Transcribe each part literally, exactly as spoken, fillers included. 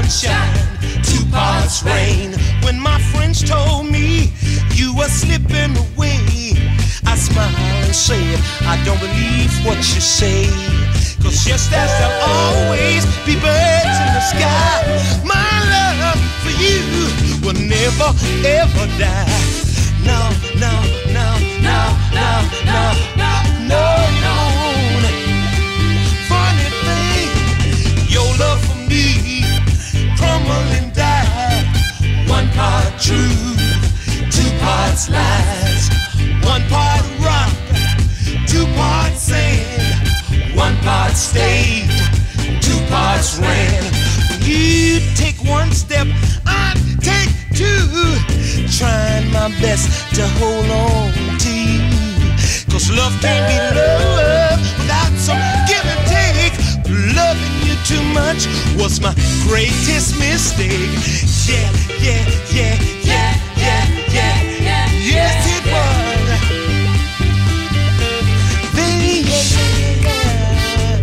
sunshine, two parts rain. When my friends told me you were slipping away, I smiled and said, I don't believe what you say. Cause just as there'll always be birds in the sky, my love for you will never ever die. No, no, no, no, no, no, no, no, no. Funny thing, your love for me crumble and die. One part truth, two parts lies. One part rock, two parts sand. One part stage, two parts rain. When you take one step, I take two, trying my best to hold on to you. Cause love can't be love without some give and take. Loving you too much was my greatest mistake. Yeah, yeah, yeah, yeah, yeah, yeah, yeah. Yes, it was. Baby, yeah, yeah, yeah.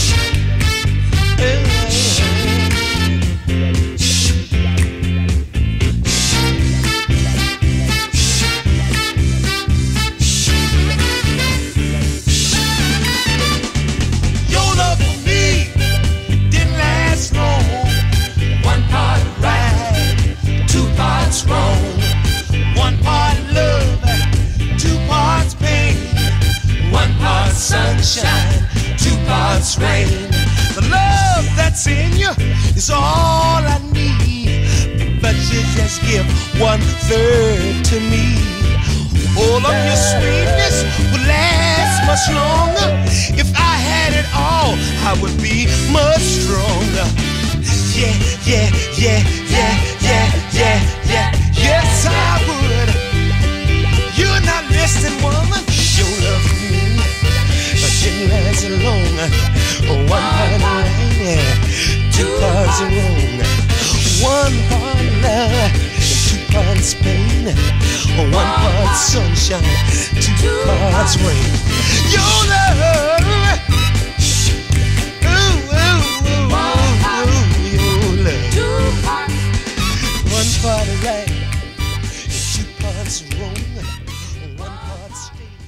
Your love for me didn't last long. One part right, two parts wrong. One part love, two parts pain. One part sunshine, two parts rain. The love that's in you is all I need, but you just give one third to me. All of your sweetness would last much longer. If I had it all, I would be much stronger. Yeah, yeah, yeah, yeah, yeah, yeah, yeah. Yes, I would. You're not listening, woman. Your love for me didn't last long. One part right, yeah, two parts wrong. One part love, two parts pain. One part sunshine, two parts rain. Your love, ooh, ooh, ooh, ooh, your love. One part right, two parts wrong. One part straight.